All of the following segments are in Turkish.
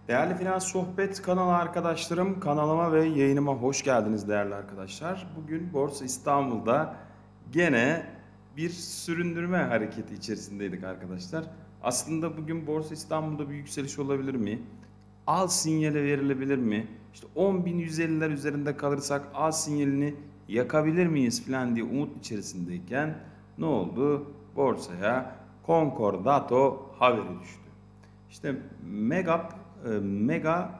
Değerli Finans Sohbet kanalı arkadaşlarım, kanalıma ve yayınıma hoş geldiniz değerli arkadaşlar. Bugün Borsa İstanbul'da gene bir süründürme hareketi içerisindeydik arkadaşlar. Aslında bugün Borsa İstanbul'da bir yükseliş olabilir mi? Al sinyali verilebilir mi? İşte 10.150'ler üzerinde kalırsak al sinyalini yakabilir miyiz falan diye umut içerisindeyken ne oldu? Borsaya Concordato haberi düştü. İşte mega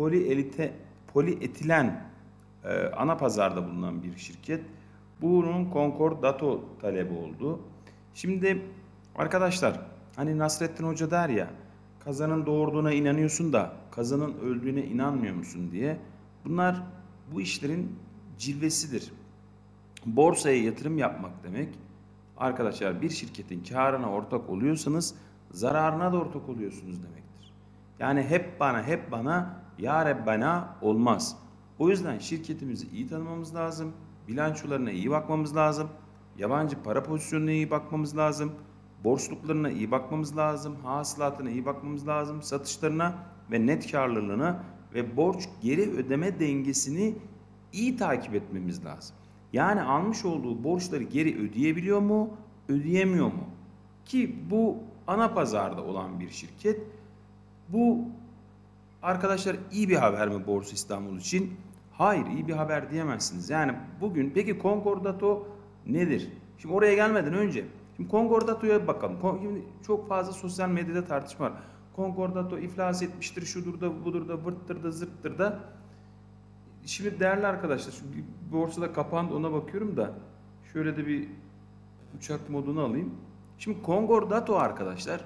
polietilen ana pazarda bulunan bir şirket. Bunun Concordato talebi oldu. Şimdi arkadaşlar hani Nasrettin Hoca der ya, kazanın doğurduğuna inanıyorsun da kazanın öldüğüne inanmıyor musun diye. Bunlar bu işlerin cilvesidir. Borsaya yatırım yapmak demek, arkadaşlar, bir şirketin karına ortak oluyorsanız zararına da ortak oluyorsunuz demektir. Yani hep bana hep bana ya Rebbana olmaz. O yüzden şirketimizi iyi tanımamız lazım. Bilançolarına iyi bakmamız lazım. Yabancı para pozisyonuna iyi bakmamız lazım. Borçluklarına iyi bakmamız lazım. Hasılatına iyi bakmamız lazım. Satışlarına ve net karlılığına ve borç geri ödeme dengesini iyi takip etmemiz lazım. Yani almış olduğu borçları geri ödeyebiliyor mu, ödeyemiyor mu? Ki bu ana pazarda olan bir şirket. Bu arkadaşlar iyi bir haber mi Borsa İstanbul için? Hayır, iyi bir haber diyemezsiniz. Yani bugün peki Concordato nedir? Şimdi oraya gelmeden önce şimdi Concordato'ya bakalım. Şimdi çok fazla sosyal medyada tartışma var. Concordato iflas etmiştir, şudur da budur da vırttır da zırttır da. Şimdi değerli arkadaşlar, şu borsada kapandı, ona bakıyorum da şöyle de bir uçak modunu alayım. Şimdi Concordato arkadaşlar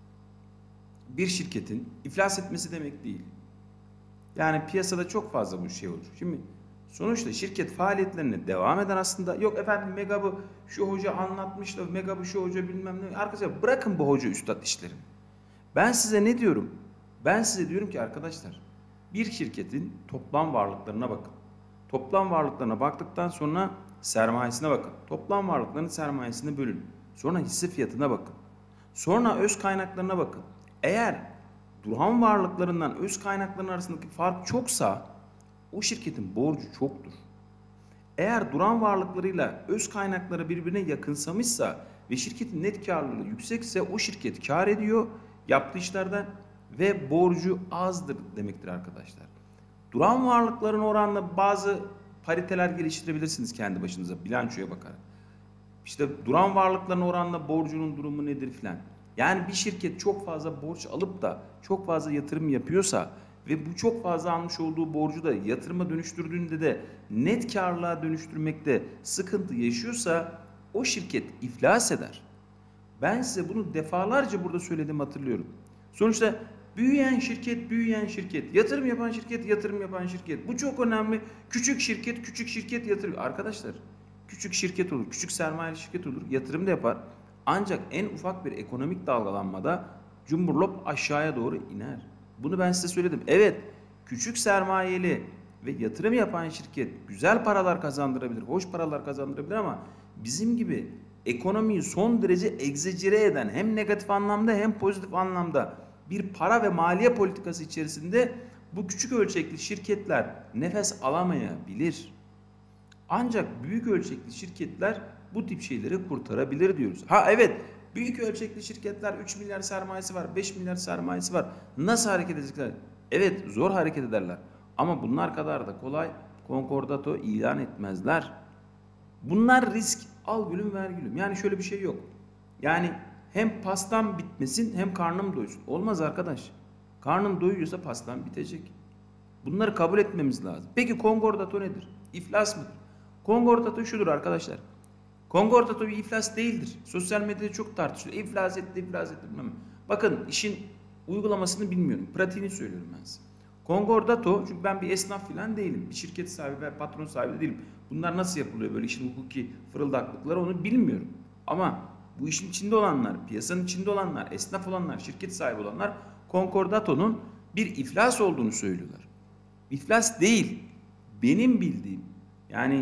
bir şirketin iflas etmesi demek değil. Yani piyasada çok fazla bu şey olur. Şimdi sonuçta şirket faaliyetlerine devam eden, aslında yok efendim Megab'ı şu hoca anlatmış da Megab'ı şu hoca bilmem ne. Arkadaşlar bırakın bu hoca üstad işlerini. Ben size ne diyorum? Ben size diyorum ki arkadaşlar, bir şirketin toplam varlıklarına bakın. Toplam varlıklarına baktıktan sonra sermayesine bakın. Toplam varlıkların sermayesini bölün. Sonra hisse fiyatına bakın. Sonra öz kaynaklarına bakın. Eğer duran varlıklarından öz kaynakların arasındaki fark çoksa o şirketin borcu çoktur. Eğer duran varlıklarıyla öz kaynakları birbirine yakınsamışsa ve şirketin net karlılığı yüksekse o şirket kar ediyor yaptığı işlerden ve borcu azdır demektir arkadaşlar. Duran varlıkların oranla bazı pariteler geliştirebilirsiniz kendi başınıza bilançoya bakarak. İşte duran varlıkların oranla borcunun durumu nedir filan. Yani bir şirket çok fazla borç alıp da çok fazla yatırım yapıyorsa ve bu çok fazla almış olduğu borcu da yatırıma dönüştürdüğünde de net karlılığa dönüştürmekte sıkıntı yaşıyorsa o şirket iflas eder. Ben size bunu defalarca burada söyledim, hatırlıyorum. Sonuçta büyüyen şirket, büyüyen şirket, yatırım yapan şirket, yatırım yapan şirket. Bu çok önemli. Küçük şirket, küçük şirket yatırım. Arkadaşlar, küçük şirket olur, küçük sermayeli şirket olur, yatırım da yapar. Ancak en ufak bir ekonomik dalgalanmada cumburlop aşağıya doğru iner. Bunu ben size söyledim. Evet, küçük sermayeli ve yatırım yapan şirket güzel paralar kazandırabilir, hoş paralar kazandırabilir ama bizim gibi ekonomiyi son derece egzecere eden, hem negatif anlamda hem pozitif anlamda bir para ve maliye politikası içerisinde bu küçük ölçekli şirketler nefes alamayabilir. Ancak büyük ölçekli şirketler bu tip şeyleri kurtarabilir diyoruz. Ha evet, büyük ölçekli şirketler 3 milyar sermayesi var, 5 milyar sermayesi var. Nasıl hareket edecekler? Evet, zor hareket ederler. Ama bunlar kadar da kolay konkordato ilan etmezler. Bunlar risk. Al gülüm ver gülüm. Yani şöyle bir şey yok. Yani hem pastam bitmesin hem karnım doysun. Olmaz arkadaş. Karnın doyuyorsa pastam bitecek. Bunları kabul etmemiz lazım. Peki konkordato nedir? İflas mıdır? Konkordato şudur arkadaşlar. Konkordato bir iflas değildir. Sosyal medyada çok tartışılıyor. İflas etti, iflas etti bilmem. Bakın, işin uygulamasını bilmiyorum. Pratiğini söylüyorum ben size. Konkordato, çünkü ben bir esnaf falan değilim. Bir şirket sahibi ve patron sahibi de değilim. Bunlar nasıl yapılıyor, böyle işin hukuki fırıldaklıkları, onu bilmiyorum. Ama bu işin içinde olanlar, piyasanın içinde olanlar, esnaf olanlar, şirket sahibi olanlar Konkordato'nun bir iflas olduğunu söylüyorlar. İflas değil. Benim bildiğim, yani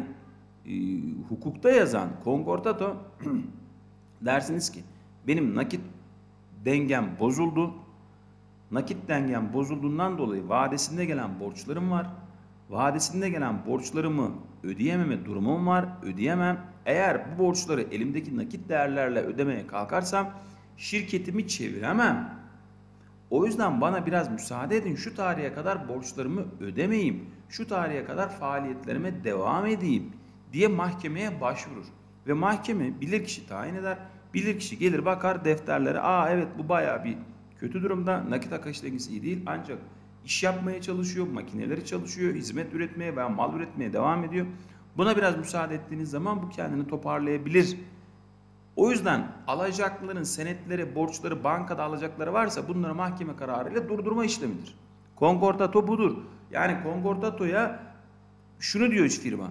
hukukta yazan konkordato dersiniz ki benim nakit dengem bozuldu. Nakit dengem bozulduğundan dolayı vadesinde gelen borçlarım var. Vadesinde gelen borçlarımı ödeyememe durumum var. Ödeyemem. Eğer bu borçları elimdeki nakit değerlerle ödemeye kalkarsam şirketimi çeviremem. O yüzden bana biraz müsaade edin. Şu tarihe kadar borçlarımı ödemeyeyim. Şu tarihe kadar faaliyetlerime devam edeyim diye mahkemeye başvurur. Ve mahkeme bilirkişi tayin eder. Bilirkişi gelir bakar defterlere. Aa evet, bu bayağı bir kötü durumda. Nakit akış dengesi iyi değil. Ancak iş yapmaya çalışıyor, makineleri çalışıyor, hizmet üretmeye veya mal üretmeye devam ediyor. Buna biraz müsaade ettiğiniz zaman bu kendini toparlayabilir. O yüzden alacaklıların senetleri, borçları, bankada alacakları varsa bunları mahkeme kararıyla durdurma işlemidir. Konkordato budur. Yani konkordatoya şunu diyor firma.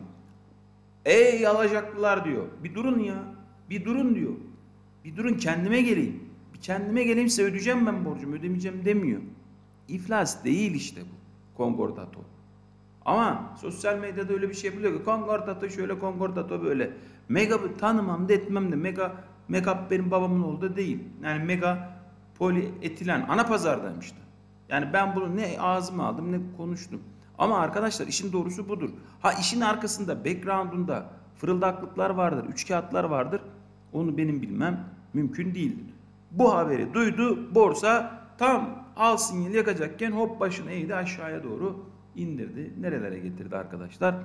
Ey alacaklılar diyor. Bir durun ya. Bir durun diyor. Bir durun, kendime geleyim. Bir kendime geleyim, size ödeyeceğim ben borcumu, ödemeyeceğim demiyor. İflas değil işte bu konkordato. Ama sosyal medyada öyle bir şey yapılıyor ki konkordato şöyle, konkordato böyle. Mega'yı tanımam da etmem de Mega benim babamın oğlu da değil. Yani Mega polietilen ana pazardaymıştı. Yani ben bunu ne ağzıma aldım ne konuştum. Ama arkadaşlar işin doğrusu budur. Ha, işin arkasında, background'unda fırıldaklıklar vardır, üçkağıtlar vardır. Onu benim bilmem mümkün değildir. Bu haberi duydu, borsa tam al sinyali yakacakken hop başını eğdi, aşağıya doğru indirdi. Nerelere getirdi arkadaşlar?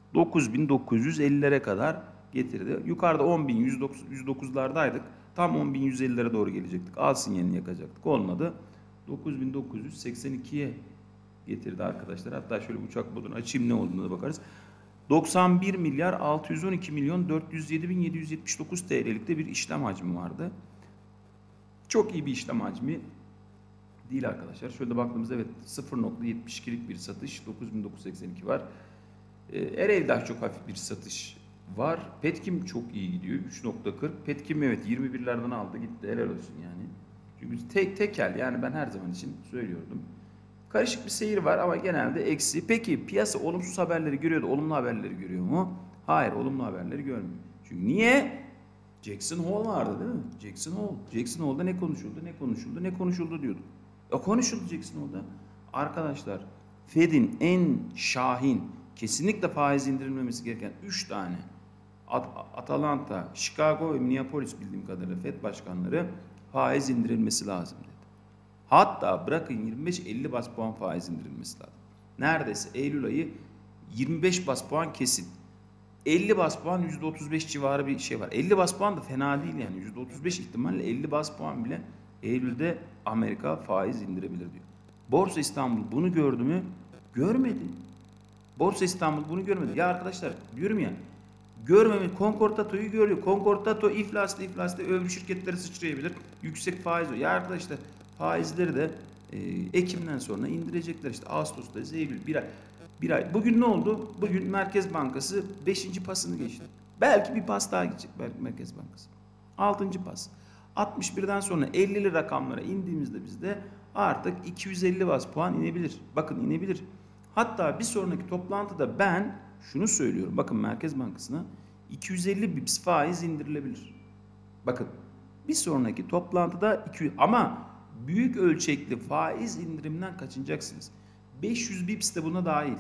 9.950'lere kadar getirdi. Yukarıda 10.109'lardaydık. Tam 10.150'lere doğru gelecektik. Al sinyalini yakacaktık. Olmadı. 9.982'ye getirdi arkadaşlar. Hatta şöyle uçak modunu açayım, ne olduğuna da bakarız. 91 milyar 612 milyon 407 bin 779 TL'lik de bir işlem hacmi vardı. Çok iyi bir işlem hacmi değil arkadaşlar. Şöyle baktığımızda evet 0.72'lik bir satış, 9.982 var. Ereğli'de çok hafif bir satış var. Petkim çok iyi gidiyor, 3.40. Petkim evet 21'lerden aldı gitti, helal olsun yani. Çünkü tekel, yani ben her zaman için söylüyordum. Karışık bir seyir var ama genelde eksi. Peki piyasa olumsuz haberleri görüyor da olumlu haberleri görüyor mu? Hayır, olumlu haberleri görmüyor. Çünkü niye? Jackson Hole vardı değil mi? Jackson Hole. Jackson Hole'da ne konuşuldu, ne konuşuldu, ne konuşuldu diyorduk. Konuşuldu Jackson Hole'da. Arkadaşlar, Fed'in en şahin, kesinlikle faiz indirilmemesi gereken 3 tane Atlanta, Chicago ve Minneapolis bildiğim kadarıyla Fed başkanları faiz indirilmesi lazım dedi. Hatta bırakın 25-50 bas puan faiz indirilmesi lazım. Neredeyse Eylül ayı 25 bas puan kesin. 50 bas puan %35 civarı bir şey var. 50 bas puan da fena değil yani. %35 ihtimalle 50 bas puan bile Eylül'de Amerika faiz indirebilir diyor. Borsa İstanbul bunu gördü mü? Görmedi. Borsa İstanbul bunu görmedi. Ya arkadaşlar diyorum ya, görmemi, konkordatoyu görüyor. Konkordato iflaslı öbür şirketleri sıçrayabilir. Yüksek faiz o. Ya arkadaşlar faizleri de Ekim'den sonra indirecekler. İşte Ağustos'ta, Eylül, bir ay. Bugün ne oldu? Bugün Merkez Bankası 5. pasını geçti. Belki bir pas daha gidecek Merkez Bankası. 6. pas. 61'den sonra 50'li rakamlara indiğimizde bizde artık 250 bas puan inebilir. Bakın inebilir. Hatta bir sonraki toplantıda ben şunu söylüyorum. Bakın Merkez Bankası'na 250 bips faiz indirilebilir. Bakın bir sonraki toplantıda ama büyük ölçekli faiz indirimden kaçınacaksınız. 500 bips de buna dahil.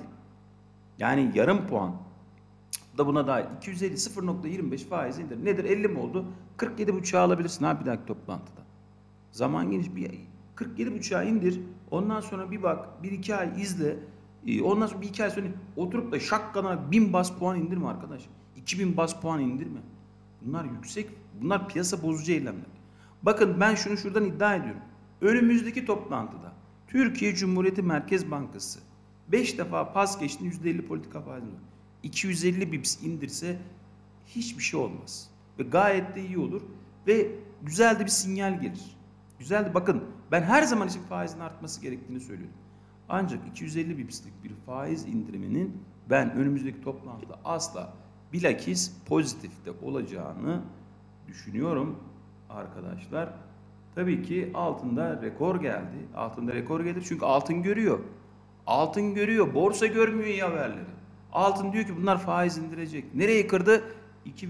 Yani yarım puan da buna dahil. 250 0.25 faiz indirim. Nedir? 50 mi oldu? 47.5'a alabilirsin abi bir dahaki toplantıda. Zaman geniş, bir 47.5'a indir. Ondan sonra bir bak, 1-2 ay izle. Ondan sonra 1-2 ay sonra oturup da şakkana 1000 bas puan indirme arkadaş. 2000 bas puan indirme. Bunlar yüksek, bunlar piyasa bozucu eylemler. Bakın ben şunu şuradan iddia ediyorum. Önümüzdeki toplantıda Türkiye Cumhuriyeti Merkez Bankası 5 defa pas geçti, %50 politika faizi var. 250 bips indirse hiçbir şey olmaz. Ve gayet de iyi olur ve güzel de bir sinyal gelir. Güzel de, bakın ben her zaman için faizin artması gerektiğini söylüyorum. Ancak 250 bipslik bir faiz indiriminin ben önümüzdeki toplantıda asla bilakis pozitifte olacağını düşünüyorum arkadaşlar. Tabii ki altında rekor geldi. Altında rekor gelir çünkü altın görüyor. Altın görüyor. Borsa görmüyor iyi haberleri. Altın diyor ki bunlar faiz indirecek. Nereyi kırdı?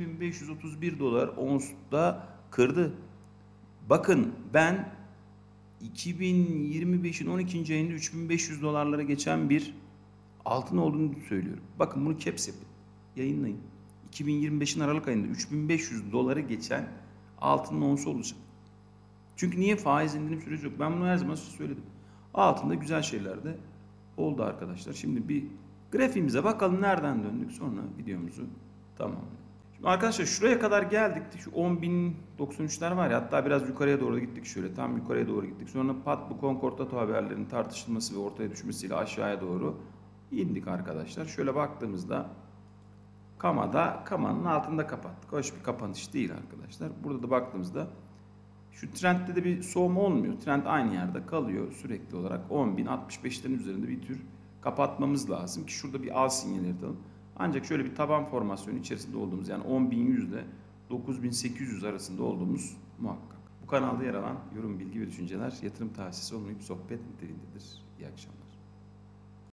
2531 dolar onsta kırdı. Bakın ben 2025'in 12. ayında 3500 dolarlara geçen bir altın olduğunu söylüyorum. Bakın bunu caps yapın. Yayınlayın. 2025'in Aralık ayında 3500 doları geçen altının onsu olacak. Çünkü niye faiz indirim süreci yok? Ben bunu her zaman size söyledim. Altında güzel şeyler de oldu arkadaşlar. Şimdi bir grafiğimize bakalım nereden döndük, sonra videomuzu tamamlayalım. Şimdi arkadaşlar şuraya kadar geldik. Şu 10.093'ler var ya, hatta biraz yukarıya doğru gittik şöyle. Tam yukarıya doğru gittik. Sonra pat bu Concord Dato haberlerinin tartışılması ve ortaya düşmesiyle aşağıya doğru indik arkadaşlar. Şöyle baktığımızda kamanın altında kapattık. Hoş bir kapanış değil arkadaşlar. Burada da baktığımızda şu trendde de bir soğuma olmuyor. Trend aynı yerde kalıyor sürekli olarak. 10.065'lerin üzerinde bir tür kapatmamız lazım ki şurada bir al sinyali yaratalım. Ancak şöyle bir taban formasyonu içerisinde olduğumuz, yani 10.100 ile 9.800 arasında olduğumuz muhakkak. Bu kanalda yer alan yorum, bilgi ve düşünceler yatırım tavsiyesi olmayıp sohbet niteliğindedir.